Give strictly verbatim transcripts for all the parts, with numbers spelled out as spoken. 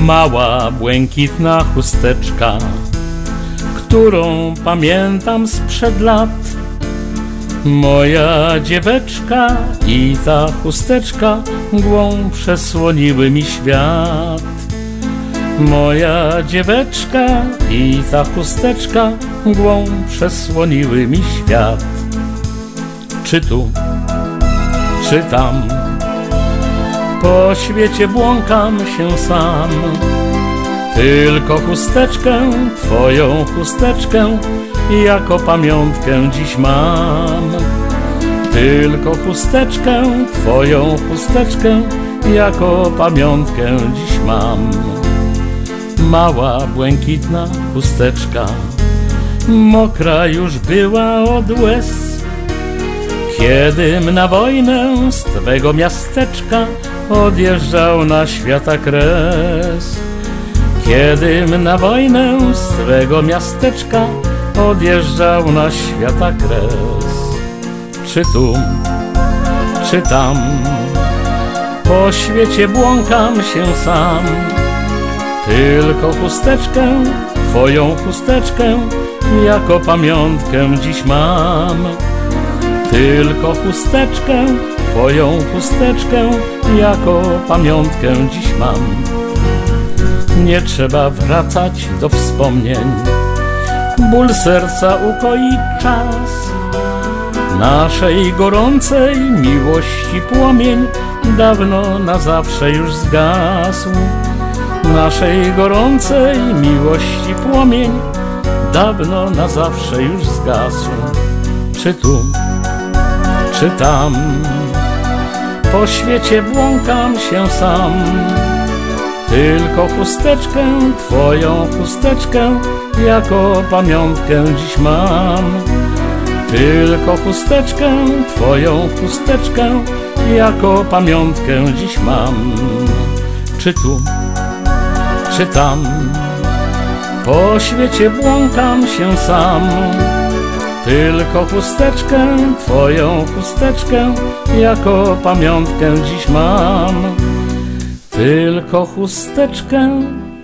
Mała, błękitna chusteczka, którą pamiętam sprzed lat. Moja dzieweczka i ta chusteczka mgłą przesłoniły mi świat. Moja dzieweczka i ta chusteczka mgłą przesłoniły mi świat. Czy tu, czy tam, po świecie błąkam się sam. Tylko chusteczkę, twoją chusteczkę, jako pamiątkę dziś mam. Tylko chusteczkę, twoją chusteczkę, jako pamiątkę dziś mam. Mała, błękitna chusteczka, mokra już była od łez, kiedym na wojnę z twego miasteczka odjeżdżał na świata kres. Kiedym na wojnę z twego miasteczka odjeżdżał na świata kres. Czy tu, czy tam, po świecie błąkam się sam. Tylko chusteczkę, twoją chusteczkę, jako pamiątkę dziś mam. Tylko chusteczkę, twoją chusteczkę, jako pamiątkę dziś mam. Nie trzeba wracać do wspomnień, ból serca ukoi czas. Naszej gorącej miłości płomień dawno na zawsze już zgasł. Naszej gorącej miłości płomień dawno na zawsze już zgasł. Czy tu, czy tam, po świecie błąkam się sam. Tylko chusteczkę, twoją chusteczkę, jako pamiątkę dziś mam. Tylko chusteczkę, twoją chusteczkę, jako pamiątkę dziś mam. Czy tu, czy tam, po świecie błąkam się sam. Tylko chusteczkę, twoją chusteczkę, jako pamiątkę dziś mam. Tylko chusteczkę,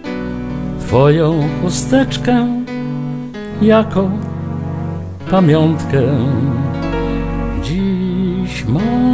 twoją chusteczkę, jako pamiątkę dziś mam.